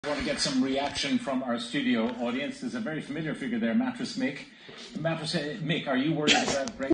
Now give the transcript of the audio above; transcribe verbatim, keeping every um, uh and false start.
I want to get some reaction from our studio audience. There's a very familiar figure there, Mattress Mick. Mattress uh, Mick, are you worried about Brexit?